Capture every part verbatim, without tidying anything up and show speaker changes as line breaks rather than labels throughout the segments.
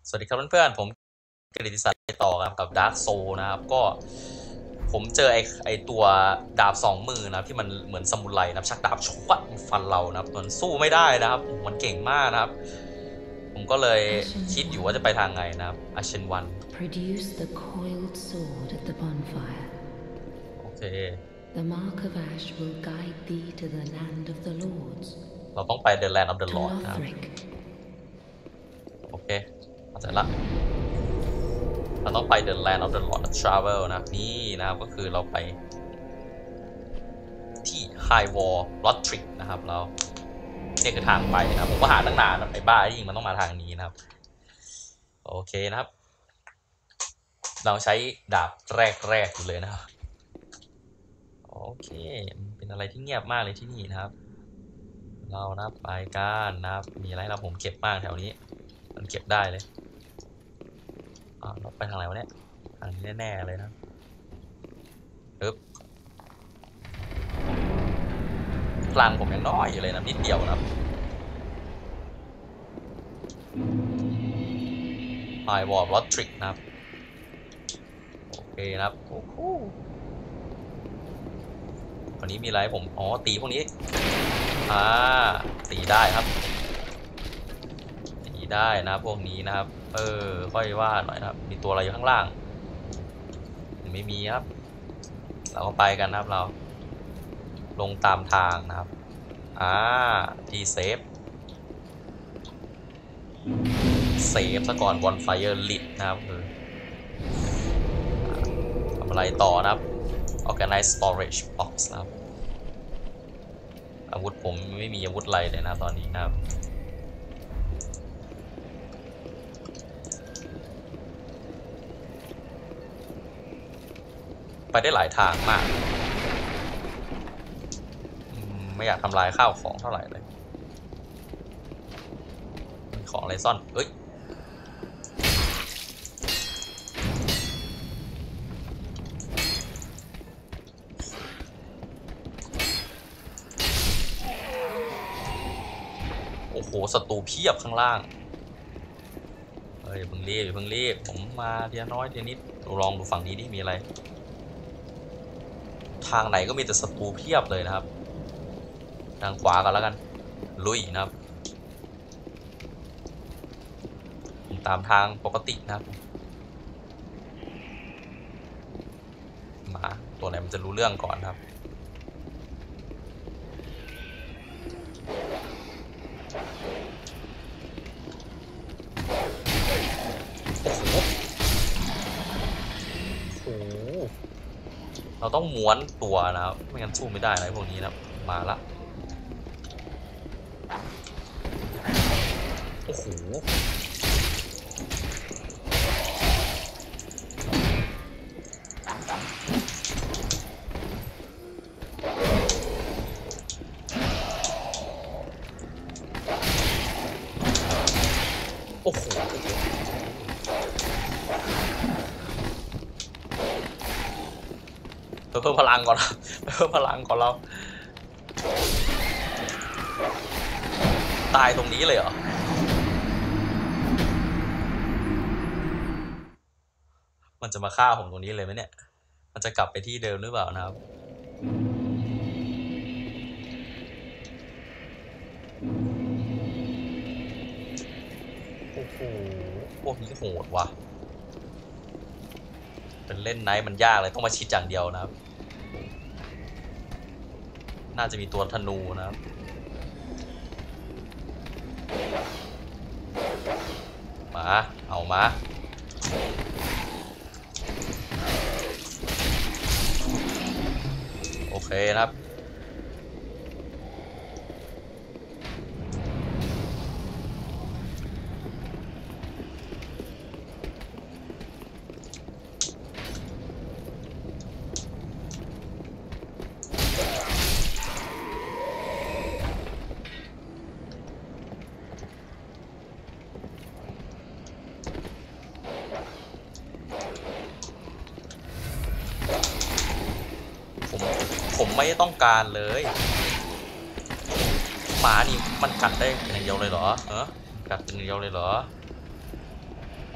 สวัสดีครับเพื่อนๆผมกฤติศักดิ์ไปต่อครับกับดาร์กโซนะครับก็ผมเจอไอ้ไอ้ตัวดาบสองมือนะที่มันเหมือนซามูไรนะชักดาบชกฟันเรานะครับมันสู้ไม่ได้นะครับมันเก่งมากนะครับผมก็เลยคิดอยู่ว่าจะไปทางไงนะครับอาเชนวัน
Produce the coiled sword at the bonfire.
โอเค
The mark of ash will guide thee to the land of the lords.
เราต้องไป The Land of the Lord นะครับโอเคเข้าใจละเราต้องไป The Land of the Lord Travel นะครับนี่นะครับก็คือเราไปที่ High Wall Lothric นะครับเรานี่คือทางไปนะครับผมก็หาตั้งนานนะไปบ้าจริงมันต้องมาทางนี้นะครับโอเคนะครับเราใช้ดาบแรกๆอยู่เลยนะครับโอเคเป็นอะไรที่เงียบมากเลยที่นี่นะครับเรานะไปกันนะครับมีอะไรเราผมเก็บมากแถวนี้มันเก็บได้เลยอ่าเราไปทางไหนวะเนี่ยทางนี้แน่ๆเลยนะปึ๊บพลังผมยังน้อยอยู่เลยนะนิดเดียวนะครับไฮวอลล็อตทริกนะครับโอเคนะครับโอ้โหวันนี้มีอะไรผมอ๋อตีพวกนี้อ่าตีได้ครับตีได้นะพวกนี้นะครับเออค่อยว่าหน่อยนะครับมีตัวอะไรอยู่ข้างล่างไม่มีครับเราก็ไปกันนะครับเราลงตามทางนะครับอ่าที่เซฟเซฟซะก่อนบอนไฟเออร์ลิดนะครับคือทำอะไรต่อนะครับ Organize Storage Box นะครับอาวุธผมไม่มีอาวุธอะไรเลยนะตอนนี้นะครับไปได้หลายทางมากไม่อยากทำลายข้าวของเท่าไหร่เลยมีของอะไรซ่อนเอ้ยโอ้โหศัตรูเพียบข้างล่างเฮ้ยเพิ่งรีบเพิ่งรีบผมมาทีละน้อยทีนิดลองดูฝั่งนี้ดิมีอะไรทางไหนก็มีแต่ศัตรูเพียบเลยนะครับทางขวากันแล้วกันลุยนะครับตามทางปกตินะครับมาตัวไหนมันจะรู้เรื่องก่อนครับโอ้โหเราต้องม้วนตัวนะครับไม่งั้นสู้ไม่ได้นะพวกนี้นะมาละโอ้โหโอ้โหเพิ่มพลังก่อนเพิ่มพลังก่อนเราตายตรงนี้เลยเหรอมันจะมาฆ่าผมตรงนี้เลยไหมเนี่ยมันจะกลับไปที่เดิมหรือเปล่านะครับโอ้โหพวกนี้โหดว่ะเป็นเล่นไนท์มันยากเลยต้องมาชิดอย่างเดียวนะครับน่าจะมีตัวธนูนะครับมาเอามาโอเคนะครับผมไม่ต้องการเลยหมานี่มันกัดได้อย่างเดียวเลยเหรอเออกัดเป็นเดียวเลยเหรอ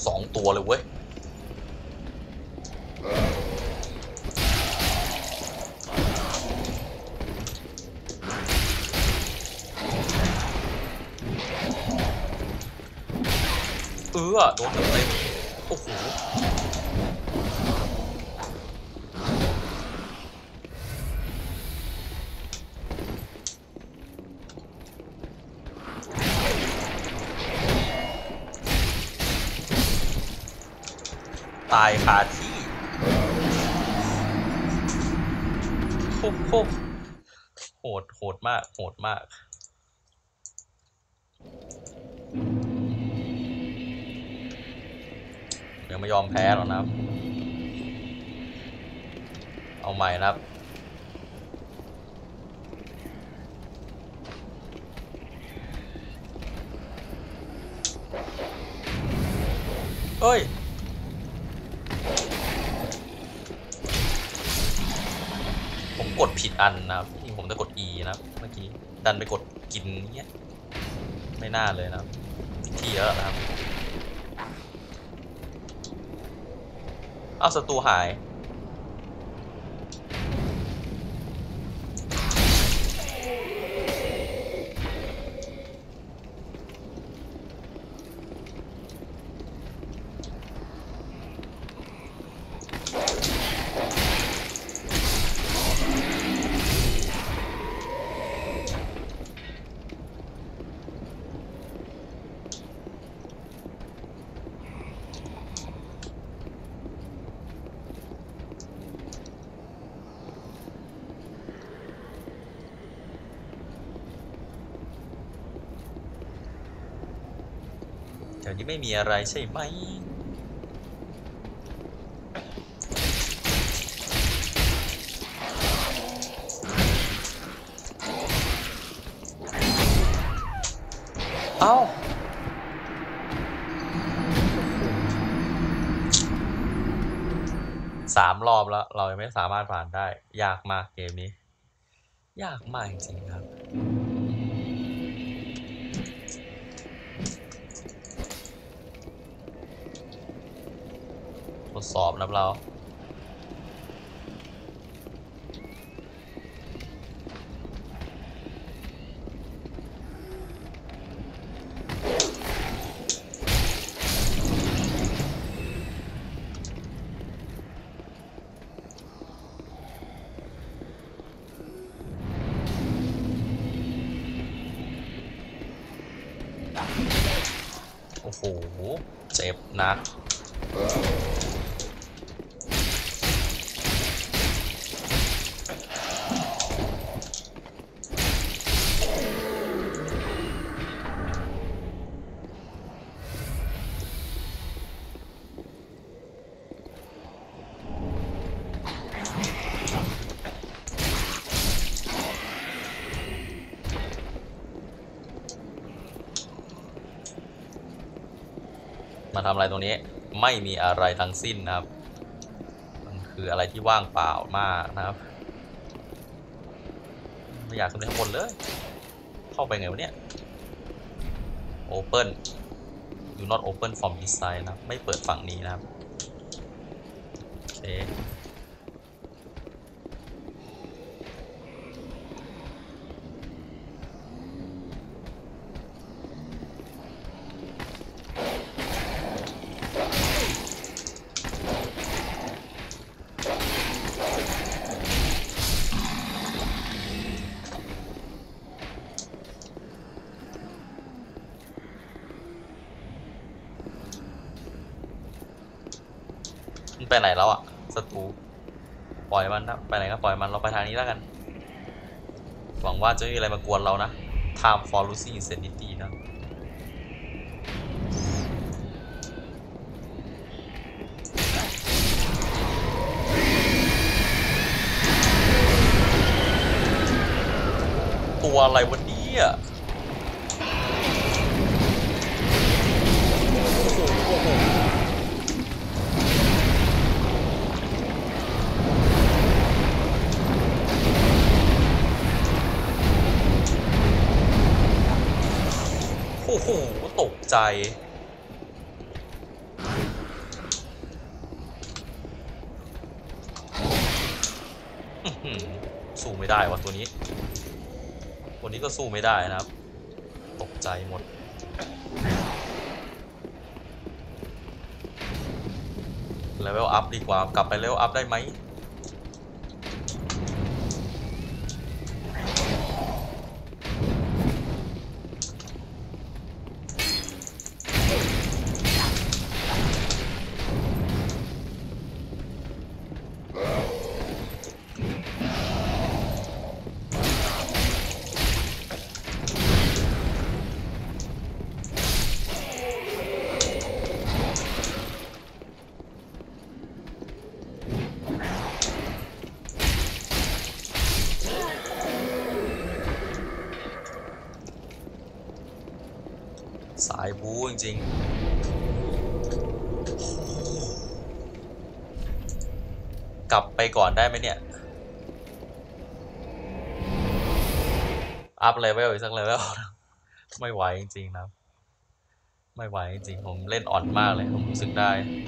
สองตัวเลยเว้ยเออโดนเต็มโอ้โหตายคาที่โอ้โหโหดโหดมากโหดมากยังไม่ยอมแพ้หรอกนะครับเอาใหม่นะครับเฮ้ยผมกดผิดอันนะครับผมจะกด E นะครับเมื่อกี้ดันไปกดกินเงี้ยไม่น่าเลยนะครับผิดที่แล้วนะครับเอาศัตรูหายเดี๋ยวนี้ไม่มีอะไรใช่ไหมเอ้าสามรอบแล้วเรายังไม่สามารถผ่านได้ยากมากเกมนี้ยากมากจริงๆครับทดสอบนะเราโอ้โหเจ็บนักมาทำอะไรตรงนี้ไม่มีอะไรทั้งสิ้นนะครับมันคืออะไรที่ว่างเปล่ามากนะครับไม่อยากขึ้นไปข้างบนเลยเข้าไปไงวะเนี่ย Open do not open from this side นะไม่เปิดฝั่งนี้นะครับโอเคไปไหนแล้วอ่ะศัตรูปล่อยมันนะไปไหนก็ปล่อยมันเราไปทางนี้แล้วกันหวังว่าจะไม่มีอะไรมากวนเรานะ Time for losing insanity นะตัวอะไรวันนี้อ่ะโอ้โหตกใจได้วะตัวนี้ตัวนี้ก็สู้ไม่ได้นะครับตกใจหมดเลเวลอัพดีกว่ากลับไปเลเวลอัพได้ไหมสายบู๊จริงๆกลับไปก่อนได้ไหมเนี่ยอัพเลเวลอีกสักเลเวลไม่ไหวจริงๆนะไม่ไหวจริงๆผมเล่นอ่อนมากเลยผมรู้สึกได้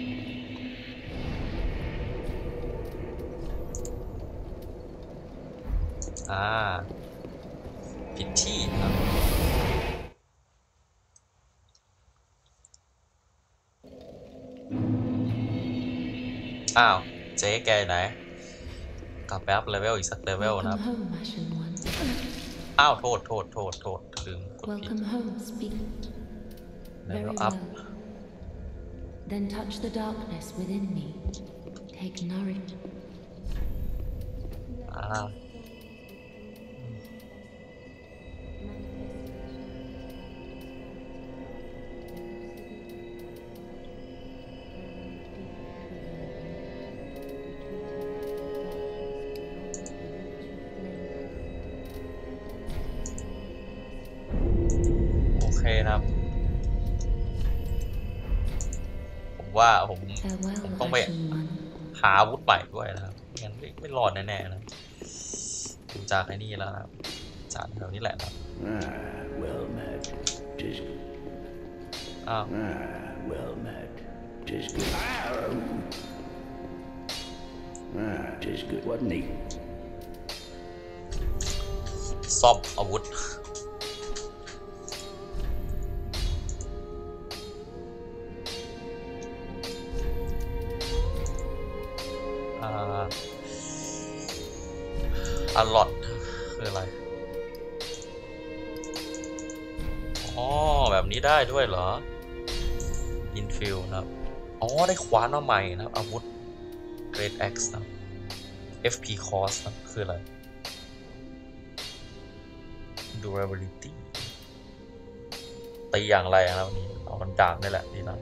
อ่าผิดที่ครับอ้าวเจ๊แกไหนกลับไปอัพเลเวลอีกสักเลเวลนะครับ
Welcome home, Ashen One.
อ้าวโทษโทษโทษโทษลืมกดผิด
Welcome home, speak.
เล
Very
เวลอัพ
well. Then touch the darkness within me. Take nourishment.
อ่าโอเคนะครับผมว่าผม
Farewell,
ผมต้องไป
Ashen One.
หาอาวุธใหม่ด้วยนะครับงั้นไม่ไม่รอดแน่ๆนะดูจากไอ้นี่แล้วนะครับจากแถวนี้แหละนะครับ
Ah, well met. Tis
อ้าว
ah, well met. Tis good. Ah, tis good, wasn't he?
ซ่อมอาวุธอ่าอัลลอตคืออะไรอ๋อแบบนี้ได้ด้วยเหรออินฟิลนะครับอ๋อได้ขวานมาใหม่นะครับอาวุธ Great Axe นะ เอฟ พี Cost นะคืออะไร Durability ตีอย่างไรนะครับวันนี้เอามันดาบนี่แหละดีนะ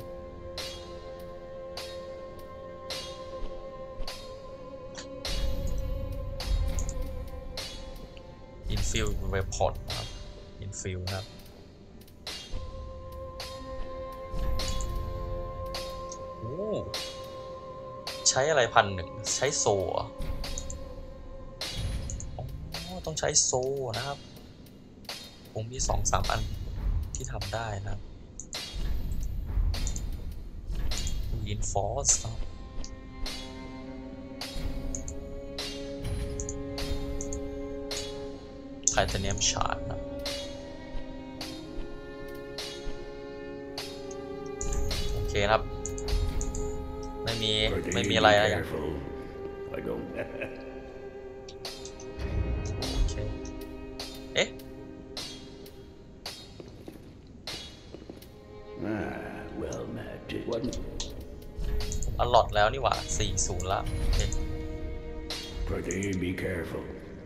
อินฟิลเวพอนนะครับอินฟิลนะครับโอ้ใช้อะไรพันหนึ่งใช้โซ่อ๋อต้องใช้โซ่นะครับผมมีสองสามอันที่ทำได้นะครับ Reinforce ครับไทเทเนียมชาร์ดนะโอเคครับไม่มี
Pretty
ไม่มีอะไรแล้วอย่าง
careful. I don't.
โอเคเอ๊ะ
Ah, well met. Tis wasn't.
อัลลอตแล้วนี่หว่าสี่ศูนย์ละโอเค
Pretty be careful.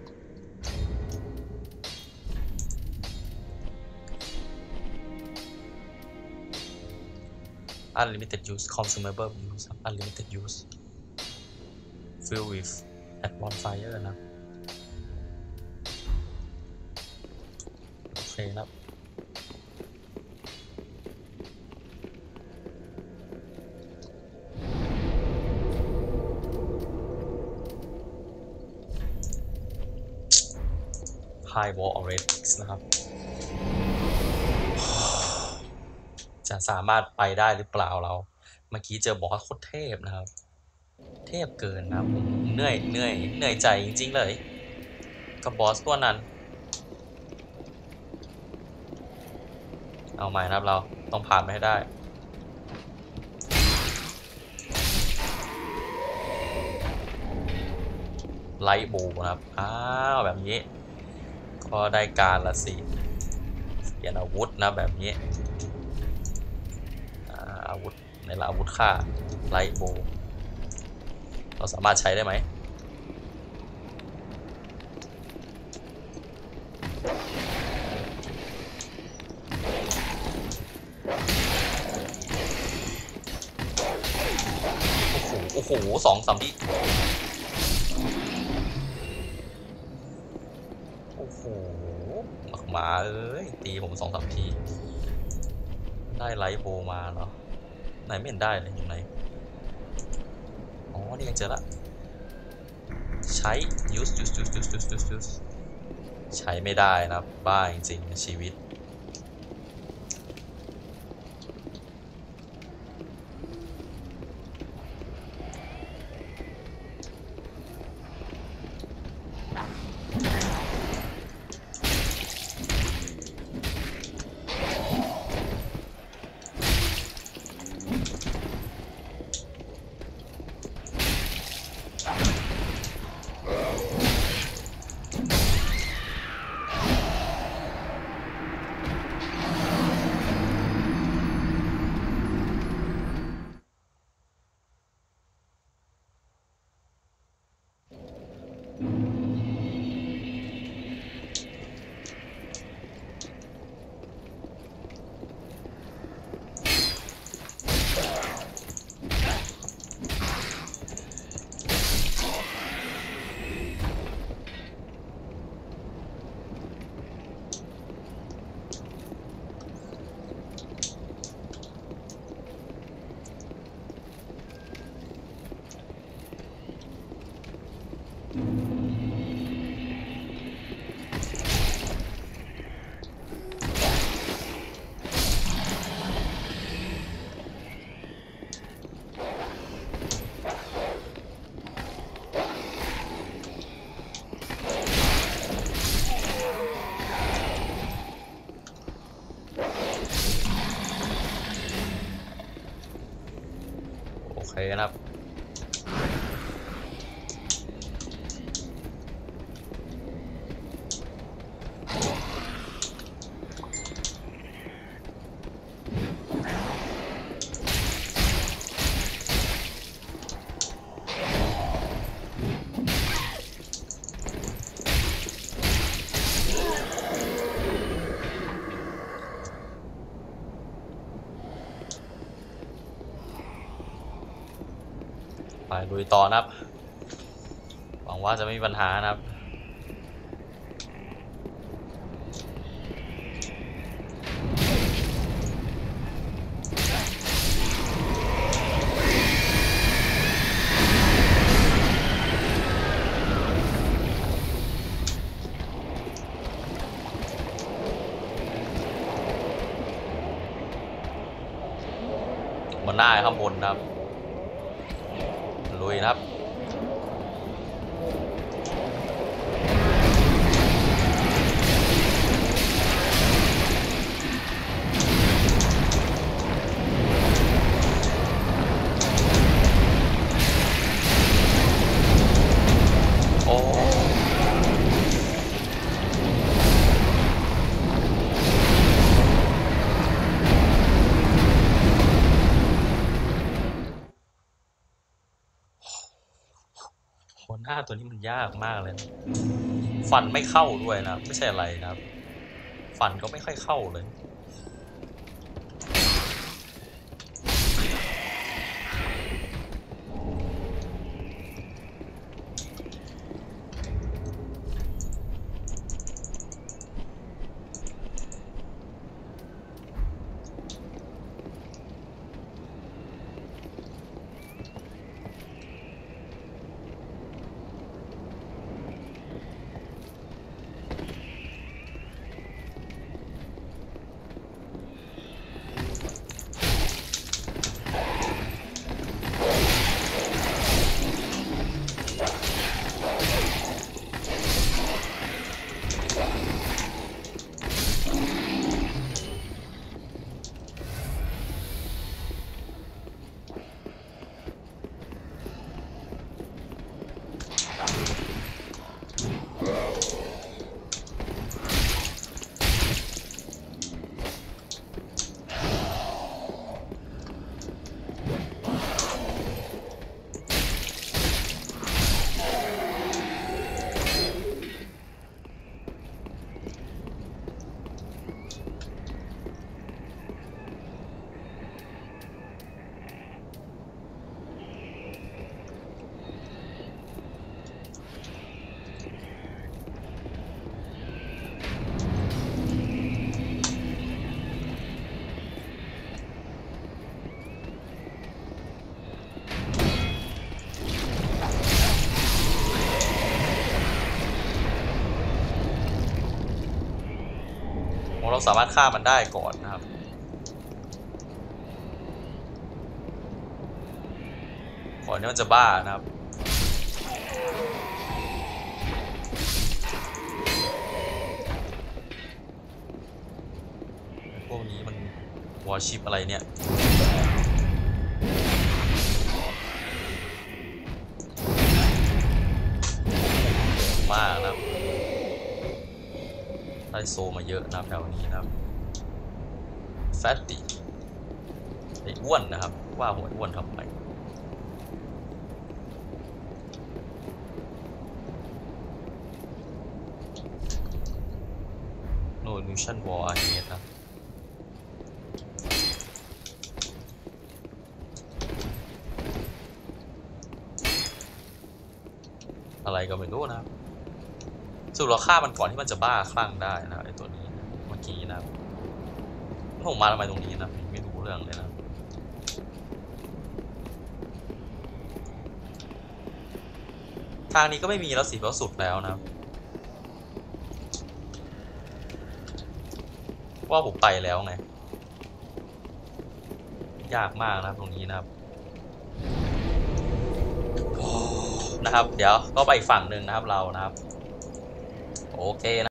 unlimited use consumable use unlimited use fill with at bonfire นะโอเคครับHigh Wall Oryx นะครับจะสามารถไปได้หรือเปล่าเราเมื่อกี้เจอบอสโคตรเทพนะครับเทพเกินนะครับผมเหนื่อยเหนื่อยเหนื่อยใจจริงๆเลยกับบอสตัวนั้นเอาใหม่นะครับเราต้องผ่านไปให้ได้ไลท์บูนะครับอ้าวแบบนี้ก็ได้การละสิเปลี่ยนอาวุธนะแบบนี้อาวุธในละอาวุธค่าไลท์บูเราสามารถใช้ได้ไหมโอ้โหสองสามที่โอ้โหหมักหมาเอ้ยตีผมสองสามทีได้ไลท์โบมาเหรอไหนไม่เห็นได้เลยอยู่ไหนอ๋อนี่ยังเจอละใช้ use use use use use use use ใช้ไม่ได้นะบ้าจริงๆในชีวิตโอเคนะครับไปลุยต่อนะครับหวังว่าจะไม่มีปัญหานะครับบนหน้าข้างบนนะครับลุยนะครับโอ้หัวหน้าตัวนี้มันยากมากเลยนะฟันไม่เข้าด้วยนะไม่ใช่อะไรนะครับฟันก็ไม่ค่อยเข้าเลยเราสามารถฆ่ามันได้ก่อนนะครับก่อนที่มันจะบ้านะครับพวกนี้มันวอร์ชิปอะไรเนี่ยมากนะครับได้โซมาเยอะนะครับแถวนี้นะครับแฟตตี้ไอ้อ้วนนะครับว่าหัวอ้วนทำไมโนนิวชั่นวอลอันนี้นะอะไรก็ไม่รู้นะครับสรุปเราฆ่ามันก่อนที่มันจะบ้าคลั่งได้นะไอตัวนี้เมื่อกี้นะผมมาทำไมตรงนี้นะไม่รู้เรื่องเลยนะทางนี้ก็ไม่มีแล้วสิเพราะสุดแล้วนะครับว่าผมไปแล้วไงยากมากนะตรงนี้นะครับนะครับเดี๋ยวก็ไปอีกฝั่งหนึ่งนะครับเรานะครับโอเคนะ